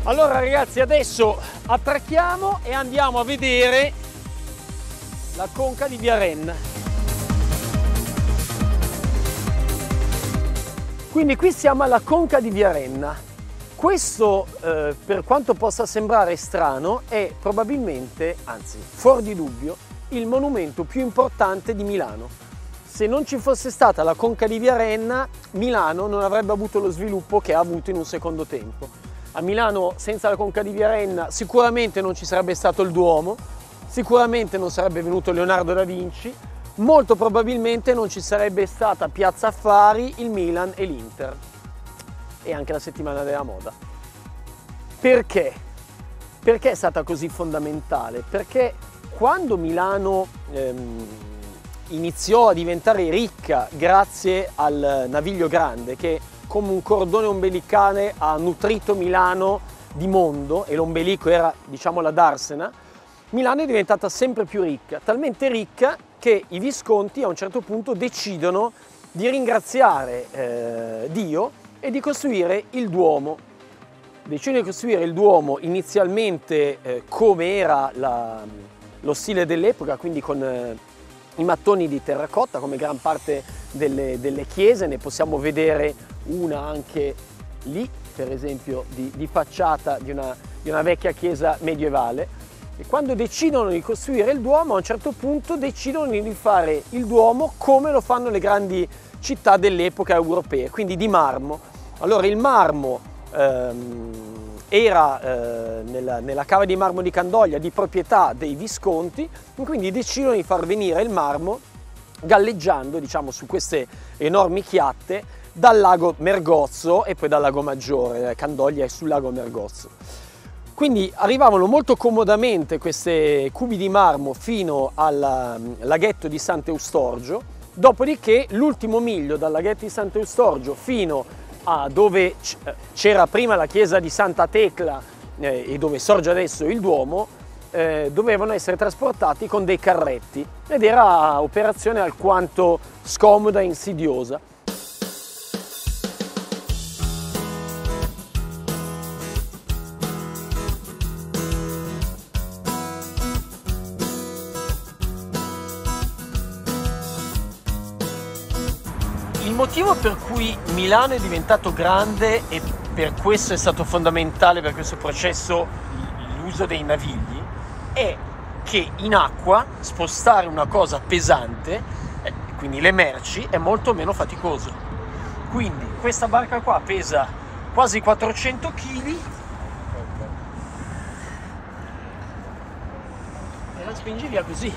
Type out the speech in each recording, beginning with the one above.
Allora ragazzi, adesso attracchiamo e andiamo a vedere la conca di Biarritz. Quindi qui siamo alla conca di Biarritz. Questo, per quanto possa sembrare strano, è probabilmente, anzi fuori di dubbio, il monumento più importante di Milano. Se non ci fosse stata la conca di Biarritz, Milano non avrebbe avuto lo sviluppo che ha avuto in un secondo tempo. A Milano senza la conca di Biarritz sicuramente non ci sarebbe stato il Duomo, sicuramente non sarebbe venuto Leonardo da Vinci, molto probabilmente non ci sarebbe stata Piazza Affari, il Milan e l'Inter e anche la settimana della moda. Perché? Perché è stata così fondamentale? Perché quando Milano iniziò a diventare ricca grazie al Naviglio Grande, che come un cordone ombelicale ha nutrito Milano di mondo, e l'ombelico era, diciamo, la Darsena, Milano è diventata sempre più ricca, talmente ricca che i Visconti a un certo punto decidono di ringraziare Dio e di costruire il Duomo. Decidono di costruire il Duomo inizialmente come era lo stile dell'epoca, quindi con i mattoni di terracotta, come gran parte delle chiese. Ne possiamo vedere una anche lì, per esempio, di facciata di una vecchia chiesa medievale. E quando decidono di costruire il Duomo, a un certo punto decidono di fare il Duomo come lo fanno le grandi città dell'epoca europee, quindi di marmo. Allora il marmo era nella cava di marmo di Candoglia di proprietà dei Visconti, quindi decidono di far venire il marmo galleggiando, diciamo, su queste enormi chiatte dal lago Mergozzo e poi dal lago Maggiore. Candoglia è sul lago Mergozzo. Quindi arrivavano molto comodamente queste cubi di marmo fino al laghetto di Sant'Eustorgio, dopodiché l'ultimo miglio dal laghetto di Sant'Eustorgio fino a dove c'era prima la chiesa di Santa Tecla e dove sorge adesso il Duomo, dovevano essere trasportati con dei carretti, ed era operazione alquanto scomoda e insidiosa. Il motivo per cui Milano è diventato grande e per questo è stato fondamentale per questo processo l'uso dei navigli è che in acqua spostare una cosa pesante, quindi le merci, è molto meno faticoso. Quindi questa barca qua pesa quasi 400 kg e la spingi via così.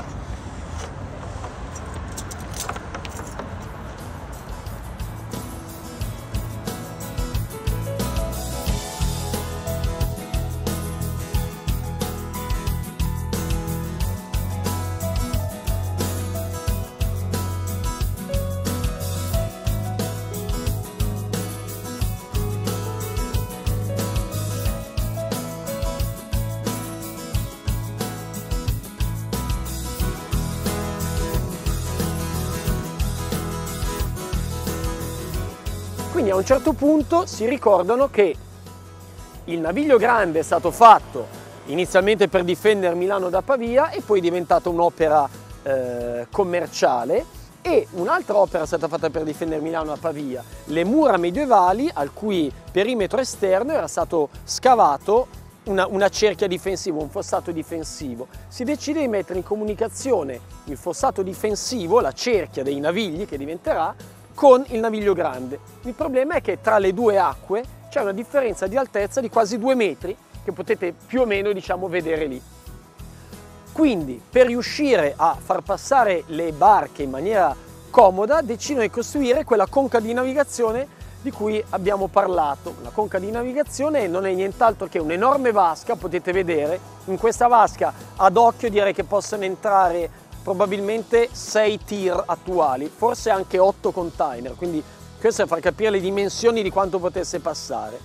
Quindi a un certo punto si ricordano che il Naviglio Grande è stato fatto inizialmente per difendere Milano da Pavia e poi è diventata un'opera commerciale, e un'altra opera è stata fatta per difendere Milano da Pavia, le mura medievali, al cui perimetro esterno era stato scavato una cerchia difensiva, un fossato difensivo. Si decide di mettere in comunicazione il fossato difensivo, la cerchia dei navigli che diventerà, con il Naviglio Grande. Il problema è che tra le due acque c'è una differenza di altezza di quasi 2 metri, che potete più o meno, diciamo, vedere lì. Quindi per riuscire a far passare le barche in maniera comoda decidono di costruire quella conca di navigazione di cui abbiamo parlato. La conca di navigazione non è nient'altro che un'enorme vasca, potete vedere. In questa vasca ad occhio direi che possono entrare probabilmente 6 tir attuali, forse anche 8 container, quindi questo è per far capire le dimensioni di quanto potesse passare.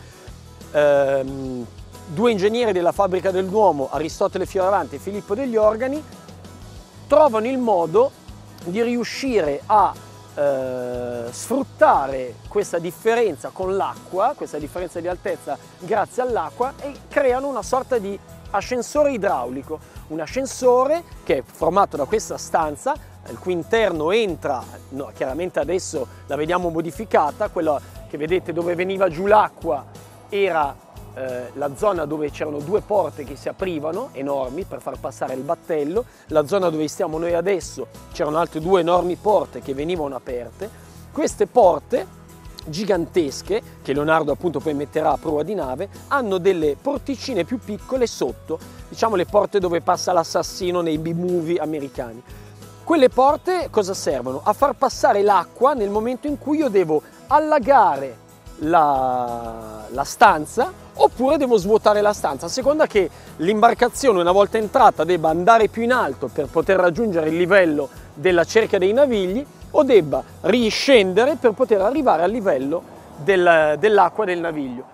2 ingegneri della fabbrica del Duomo, Aristotele Fioravanti e Filippo degli Organi, trovano il modo di riuscire a sfruttare questa differenza con l'acqua, questa differenza di altezza grazie all'acqua, e creano una sorta di ascensore idraulico, un ascensore che è formato da questa stanza, il cui interno entra, no, chiaramente adesso la vediamo modificata, quella che vedete dove veniva giù l'acqua era la zona dove c'erano due porte che si aprivano, enormi, per far passare il battello. La zona dove stiamo noi adesso c'erano altre due enormi porte che venivano aperte. Queste porte gigantesche, che Leonardo appunto poi metterà a prua di nave, hanno delle porticine più piccole sotto, diciamo le porte dove passa l'assassino nei B-movie americani. Quelle porte cosa servono? A far passare l'acqua nel momento in cui io devo allagare la stanza, oppure devo svuotare la stanza, a seconda che l'imbarcazione una volta entrata debba andare più in alto per poter raggiungere il livello della cerchia dei navigli, o debba riscendere per poter arrivare al livello dell'acqua del naviglio.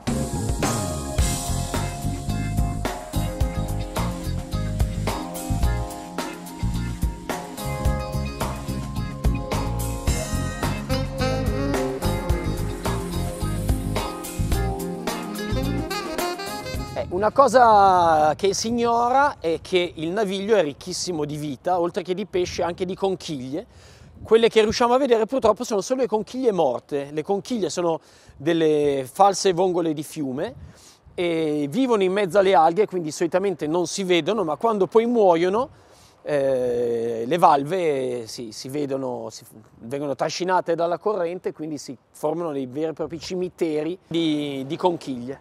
Una cosa che si ignora è che il naviglio è ricchissimo di vita, oltre che di pesce anche di conchiglie. Quelle che riusciamo a vedere purtroppo sono solo le conchiglie morte. Le conchiglie sono delle false vongole di fiume e vivono in mezzo alle alghe, quindi solitamente non si vedono, ma quando poi muoiono le valve vengono trascinate dalla corrente, quindi si formano dei veri e propri cimiteri di conchiglie.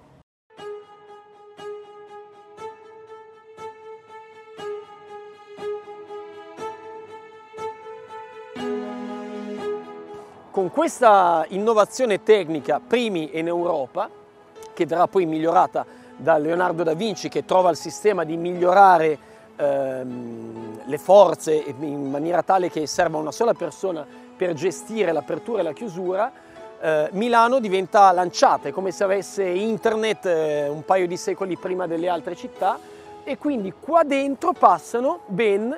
Con questa innovazione tecnica, primi in Europa, che verrà poi migliorata da Leonardo da Vinci, che trova il sistema di migliorare le forze in maniera tale che serva una sola persona per gestire l'apertura e la chiusura, Milano diventa lanciata, è come se avesse internet un paio di secoli prima delle altre città, e quindi qua dentro passano ben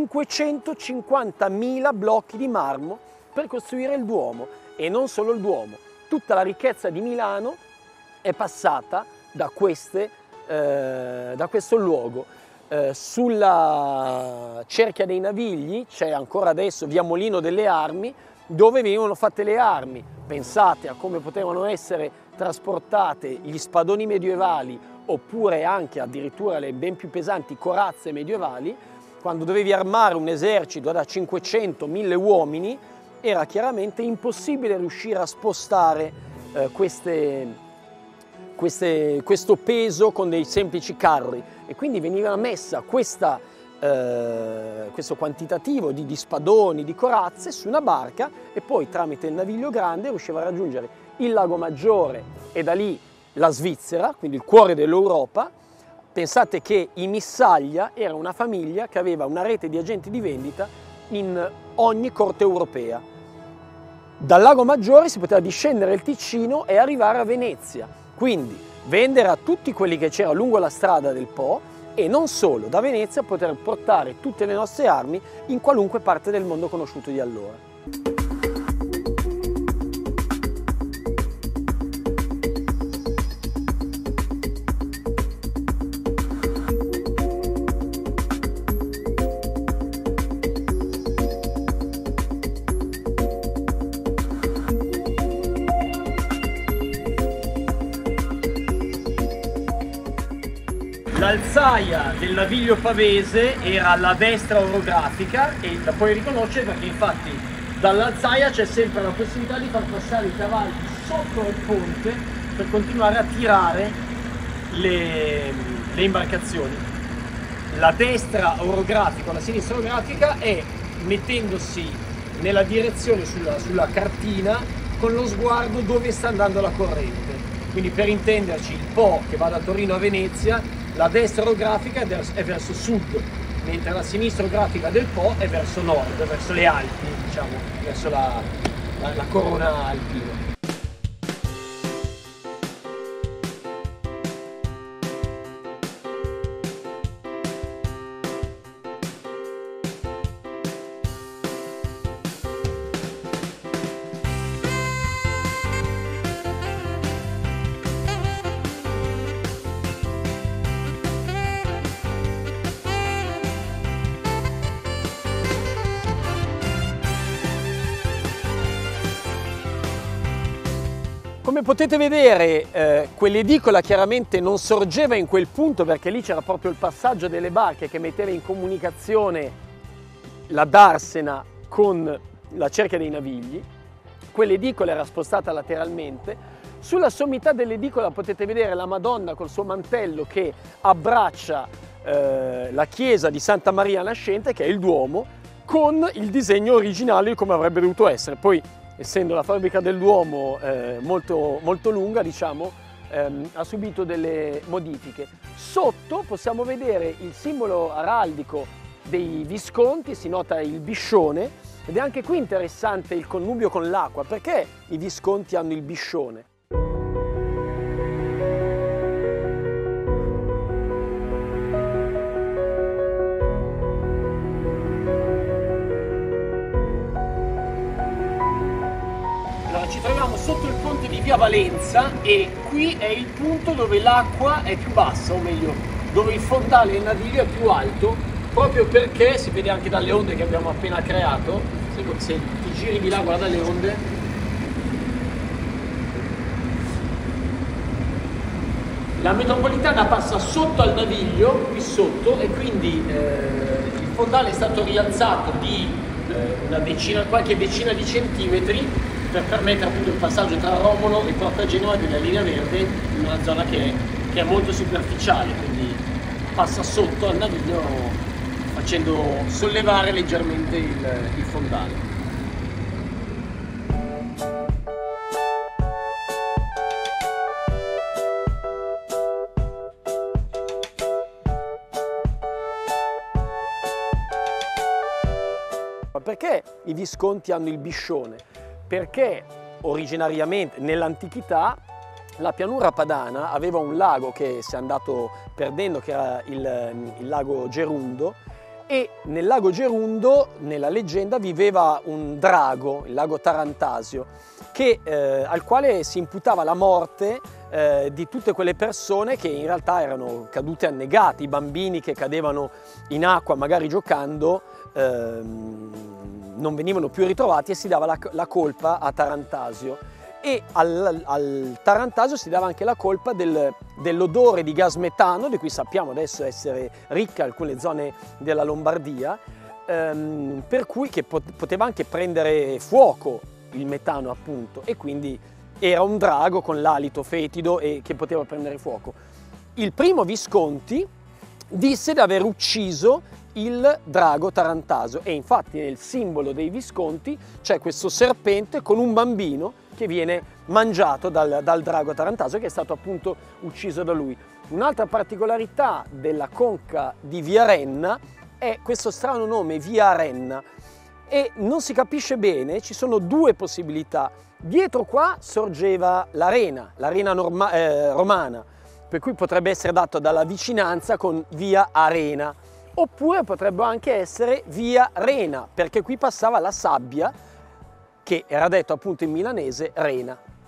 550.000 blocchi di marmo per costruire il Duomo. E non solo il Duomo, tutta la ricchezza di Milano è passata da questo luogo. Sulla cerchia dei navigli c'è ancora adesso via Molino delle Armi, dove venivano fatte le armi. Pensate a come potevano essere trasportate gli spadoni medievali, oppure anche addirittura le ben più pesanti corazze medievali. Quando dovevi armare un esercito da 500-1000 uomini, era chiaramente impossibile riuscire a spostare questo peso con dei semplici carri, e quindi veniva messa questo quantitativo di spadoni, di corazze su una barca, e poi tramite il naviglio grande riusciva a raggiungere il Lago Maggiore e da lì la Svizzera, quindi il cuore dell'Europa. Pensate che i Missaglia era una famiglia che aveva una rete di agenti di vendita in ogni corte europea. Dal Lago Maggiore si poteva discendere il Ticino e arrivare a Venezia, quindi vendere a tutti quelli che c'era lungo la strada del Po, e non solo, da Venezia poter portare tutte le nostre armi in qualunque parte del mondo conosciuto di allora. L'alzaia del naviglio pavese era la destra orografica, e la puoi riconoscere perché infatti dall'alzaia c'è sempre la possibilità di far passare i cavalli sotto il ponte per continuare a tirare le imbarcazioni. La destra orografica o la sinistra orografica è mettendosi nella direzione sulla cartina con lo sguardo dove sta andando la corrente. Quindi, per intenderci, il Po che va da Torino a Venezia, la destra orografica è verso sud, mentre la sinistra orografica del Po è verso nord, verso le Alpi, diciamo, verso la corona alpina. Come potete vedere, quell'edicola chiaramente non sorgeva in quel punto, perché lì c'era proprio il passaggio delle barche che metteva in comunicazione la Darsena con la Cerchia dei Navigli. Quell'edicola era spostata lateralmente. Sulla sommità dell'edicola potete vedere la Madonna col suo mantello che abbraccia la chiesa di Santa Maria Nascente, che è il Duomo, con il disegno originale come avrebbe dovuto essere. Poi, essendo la fabbrica del Duomo molto lunga, diciamo, ha subito delle modifiche. Sotto possiamo vedere il simbolo araldico dei Visconti, si nota il biscione, ed è anche qui interessante il connubio con l'acqua. Perché i Visconti hanno il biscione? Ci troviamo sotto il ponte di Via Valenza e qui è il punto dove l'acqua è più bassa, o meglio, dove il fondale del naviglio è più alto, proprio perché, si vede anche dalle onde che abbiamo appena creato, se ti giri di là, guarda le onde, la metropolitana passa sotto al naviglio, qui sotto, e quindi il fondale è stato rialzato di qualche decina di centimetri, per permettere appunto il passaggio tra Romolo e Porta Genova della linea verde in una zona che è molto superficiale, quindi passa sotto al naviglio facendo sollevare leggermente il fondale. Perché i Visconti hanno il biscione? Perché originariamente nell'antichità la pianura padana aveva un lago che si è andato perdendo, che era il lago Gerundo, e nel lago Gerundo, nella leggenda, viveva un drago, il lago Tarantasio, al quale si imputava la morte di tutte quelle persone che in realtà erano cadute annegate, i bambini che cadevano in acqua magari giocando, non venivano più ritrovati e si dava la colpa a Tarantasio, e al Tarantasio si dava anche la colpa dell'odore di gas metano, di cui sappiamo adesso essere ricca alcune zone della Lombardia, per cui che poteva anche prendere fuoco il metano appunto, e quindi era un drago con l'alito fetido e che poteva prendere fuoco. Il primo Visconti disse di aver ucciso il drago Tarantasio, e infatti nel simbolo dei Visconti c'è questo serpente con un bambino che viene mangiato dal drago Tarantasio, che è stato appunto ucciso da lui. Un'altra particolarità della conca di Via Renna è questo strano nome, Via Renna, e non si capisce bene, ci sono due possibilità. Dietro qua sorgeva l'arena romana, per cui potrebbe essere dato dalla vicinanza con Via Arena, oppure potrebbe anche essere Via Rena, perché qui passava la sabbia, che era detto appunto in milanese Rena.